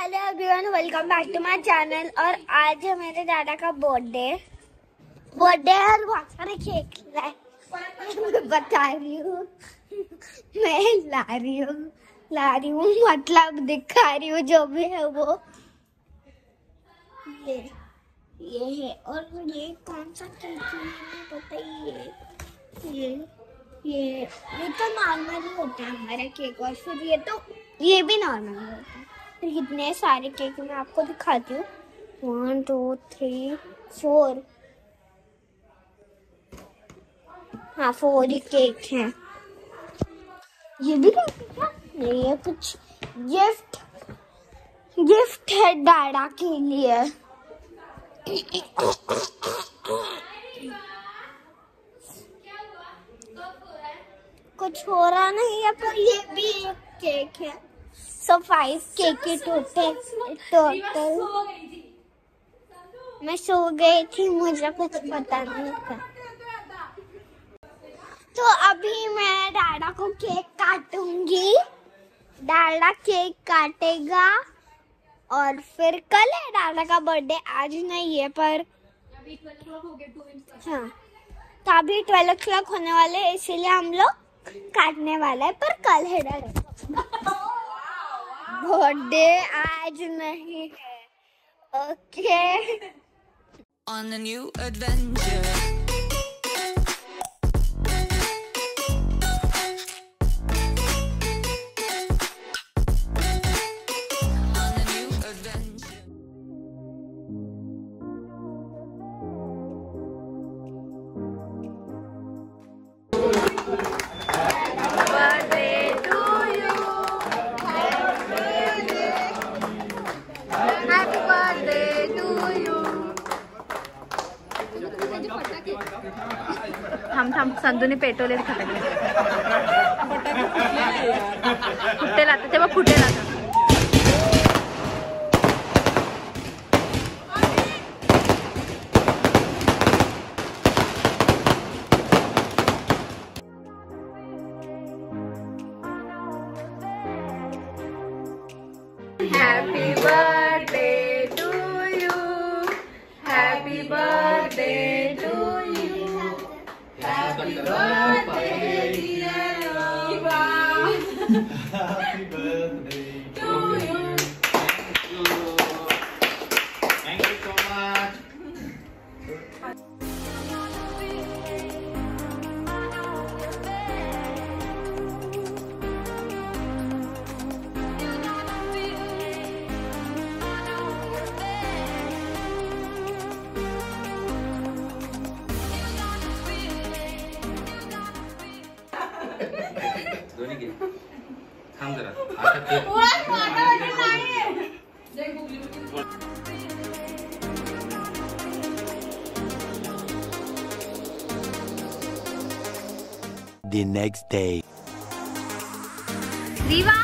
Hello everyone, welcome back to my channel. और आज है मेरे दादा का बर्थडे और बहुत सारे केक लाए। मैं बता रही हूँ, मैं ला रही हूँ मतलब दिखा रही हूँ। जो भी है वो ये है। और ये कौन सा केक है बताइए। ये तो नॉर्मल ही होता है हमारा केक। और फिर ये भी नॉर्मल होता है। फिर कितने सारे केक मैं आपको दिखाती हूँ। 1 2 3 4, हाँ 4 ही केक हैं। ये भी केक है क्या? नहीं, ये कुछ गिफ्ट है डायडा के लिए। कुछ हो रहा नहीं है, पर ये भी एक केक है। सो 5 केक के टोटल। मैं सो गई थी, मुझे कुछ पता नहीं था। तो अभी मैं डाडा को केक काटूंगी। डाडा केक काटेगा और फिर कल है डाडा का बर्थडे, आज नहीं है। पर हाँ, तो अभी 12 o'clock होने वाले, इसीलिए हम लोग काटने वाला है। पर कल है डाडा बर्थडे, आज नहीं है। Okay, On a new adventure. थांब संधूने पेटवले फटाके फुटेल आता तेव्हा फुटेल आता. Happy birthday to you. Happy birthday to you. Happy birthday dear Eva. Happy birthday to you. Thank you so much. दोन्ही घे. थांब जरा. आता The next day. Diva.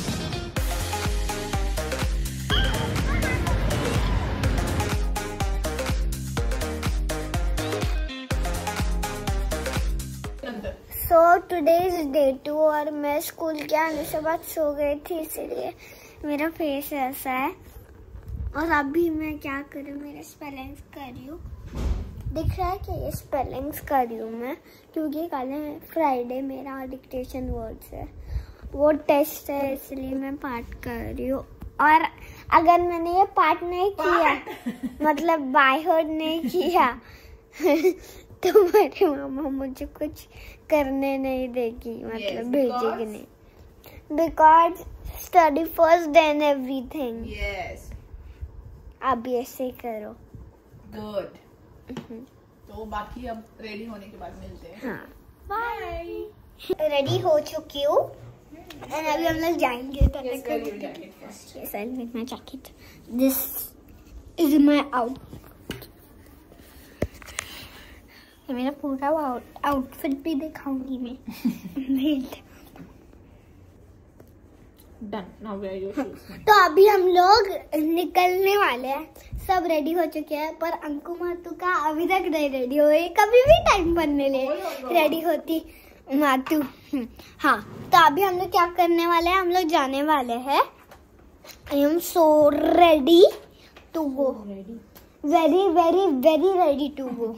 So today is day 2 और मैं स्कूल के आने से बाद सो गई थी, इसीलिए मेरा फेस ऐसा है। और अभी मैं क्या करूँ, मेरे स्पेलिंग्स कर रही हूँ। दिख रहा है कि ये स्पेलिंग्स कर रही हूँ मैं, क्योंकि कल है फ्राइडे, मेरा डिक्टेशन वर्ड्स है, वो टेस्ट है, इसलिए मैं पाठ कर रही हूँ। और अगर मैंने ये पाठ नहीं किया मतलब बाय हार्ट नहीं किया तो मेरी मामा मुझे कुछ करने नहीं देगी, मतलब भेजेगी नहीं। Because study first then everything. Yes. अब ऐसे ही करो। Good. तो बाकी अब रेडी होने के बाद मिलते हैं. हाँ, Bye. रेडी हो चुकी हूँ और अभी हम लोग जाएंगे। Yes, where you jacket first. Yes, I'll make my jacket. This is my outfit. मेरा पूरा आउटफिट भी दिखाऊंगी मैं। Done. Now wear your shoes. तो अभी हम लोग निकलने वाले हैं, सब रेडी हो चुके हैं। पर अंकु मातू का अभी तक नहीं रेडी हुए, कभी भी टाइम बनने ले रेडी होती मातू। हाँ, तो अभी हम लोग क्या करने वाले हैं, हम लोग जाने वाले हैं I am so ready to go. Very ready to go.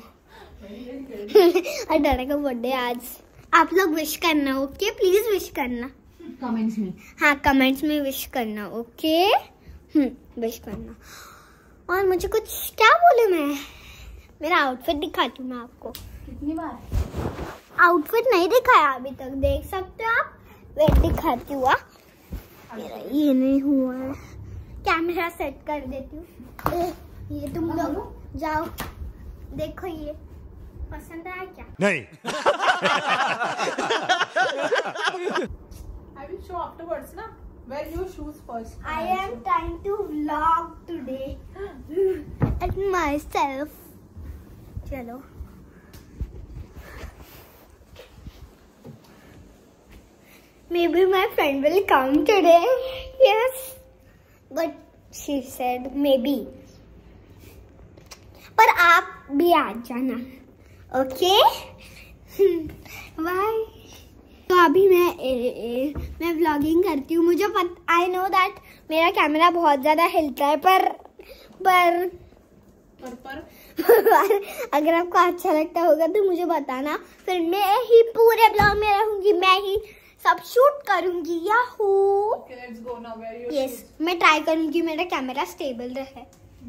Adana का बर्थडे आज. आप लोग विश करना, ओके? प्लीज विश करना कमेंट्स में. हाँ, कमेंट्स में विश करना, ओके? विश करना. और मुझे कुछ क्या बोले मैं? मेरा आउटफिट दिखाती हूँ मैं आपको. कितनी बार आउटफिट नहीं दिखाया अभी तक, देख सकते हो आप. वेट दिखाती हूँ. मेरा ये नहीं हुआ है. कैमरा सेट कर देती हूँ. ये तुम लोग जाओ देखो, ये पसंद आया क्या? नहीं. I will show afterwards ना. Wear your shoes first. I am trying to vlog today at myself. चलो. Maybe my friend will come today. Yes. But she said maybe. पर आप भी आ जाना, ओके? बाय. तो अभी मैं व्लॉगिंग करती हूँ. मुझे आई नो दैट मेरा कैमरा बहुत ज्यादा हिलता है, पर अगर आपको अच्छा लगता होगा तो मुझे बताना. फिर मैं ही पूरे ब्लॉग में रहूंगी, मैं ही सब शूट करूंगी. Yahoo. Okay, let's go now. Wear your yes, shoes. मैं ट्राई करूंगी मेरा कैमरा स्टेबल रहे.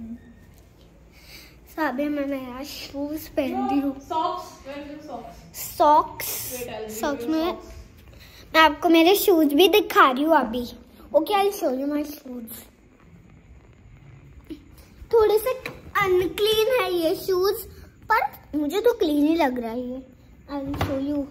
तो अभी मैं मेरा शूज पहनती हूँ. Socks. Wear your socks. Socks. Wait, I'll give socks you में socks. मैं आपको मेरे शूज भी दिखा रही हूँ अभी. Okay, I show you my shoes. थोड़े से अनक्लीन है ये शूज, पर मुझे तो क्लीन ही लग रहा है ये. I will show you.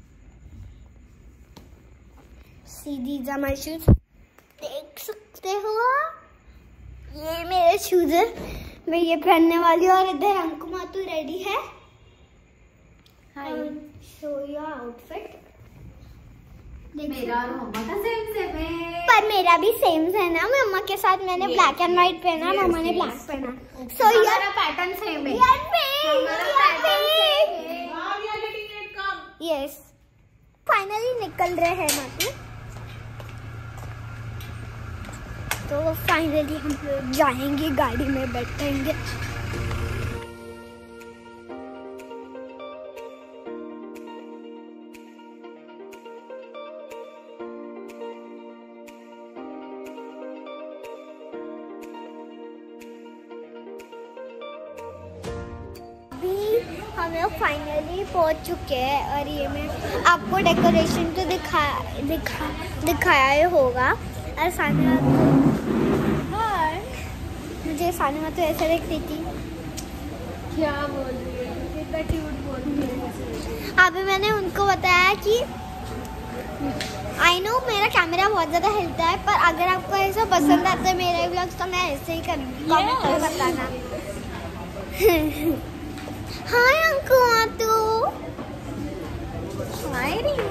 See these are my shoes. देख सकते हो, ये मेरे शूज है. मैं ये पहनने वाली हूँ. और इधर अंकु मातू रेडी है. Show your outfit. मेरा और मम्मा का सेम है. पर मेरा भी सेम है ना. मम्मा के साथ मैंने ब्लैक एंड व्हाइट पहना, मम्मा ने ब्लैक पहना. सो योर पैटर्न सेम है. यस, फाइनली निकल रहे हैं मातू. तो फाइनली हम लोग जाएंगे, गाड़ी में बैठेंगे. हम लोग फाइनली पहुंच चुके हैं. और ये मैं आपको डेकोरेशन तो दिखाया ही होगा. और सानिया मुझे सानिया तो ऐसे दिखती थी. क्या बोल रही है? कितना क्यूट बोल रही है. अभी मैंने उनको बताया कि आई नो मेरा कैमरा बहुत ज़्यादा हिलता है, पर अगर आपको ऐसा पसंद आता है मेरे व्लॉग्स तो मैं ऐसे ही करूँगी. कमेंट में बताना. हाय अंकु मातू. हाय रियू.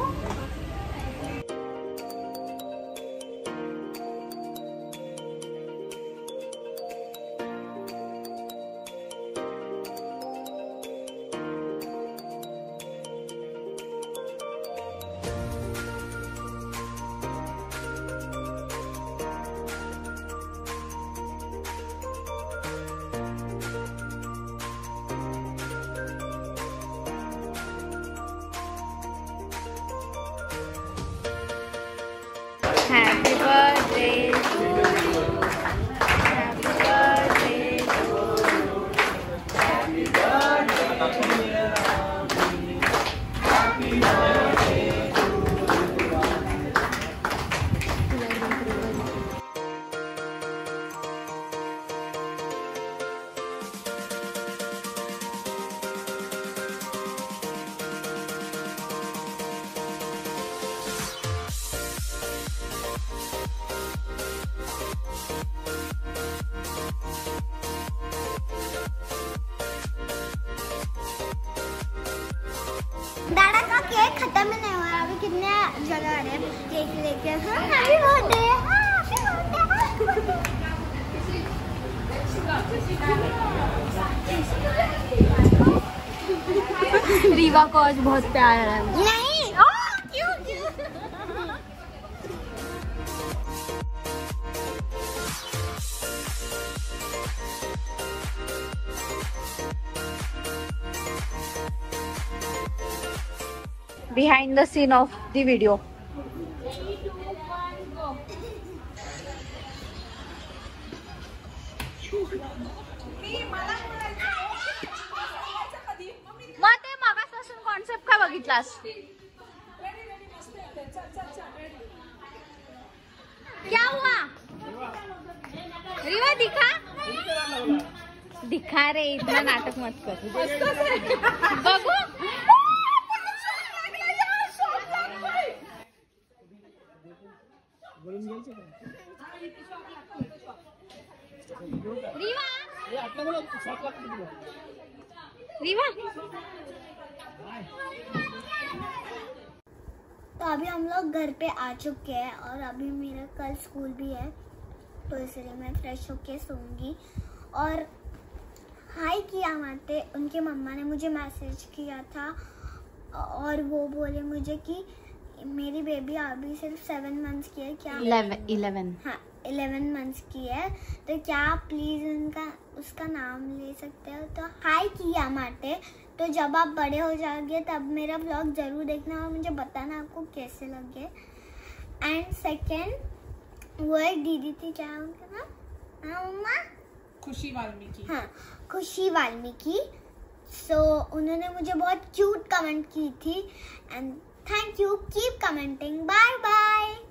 Happy birthday to you. Happy birthday to you. Happy birthday to you. Happy birthday to दादा का केक खत्म नहीं हुआ. अभी कितने जगह आ रहे हैं केक लेके. हाँ, हैप्पी बर्थडे. रीवा को आज बहुत प्यार है. नहीं. क्यों behind the scene of the video. मग ते मगासपासून कॉन्सेप्ट का बघितलास? क्या हुआ? रिवा दिखा रे, इतना नाटक मत कर. बघू रीवा. तो अभी हम लोग घर पे आ चुके हैं और अभी मेरा कल स्कूल भी है, तो इसलिए मैं फ्रेश होके सोऊंगी. और हाय किया माते, उनके मम्मा ने मुझे मैसेज किया था और वो बोले मुझे कि मेरी बेबी अभी सिर्फ 7 मंथ्स की है. क्या 11? हाँ 11 मंथ्स की है, तो क्या आप प्लीज़ उसका नाम ले सकते हो. तो हाय किया माते. तो जब आप बड़े हो जाओगे तब मेरा व्लॉग जरूर देखना और मुझे बताना आपको कैसे लगे. एंड सेकेंड, वो एक दीदी थी, क्या उनका नाम? हाँ मम्मा, खुशी वाल्मीकि. हाँ खुशी वाल्मीकि. सो उन्होंने मुझे बहुत क्यूट कमेंट की थी. And thank you, keep commenting. Bye bye.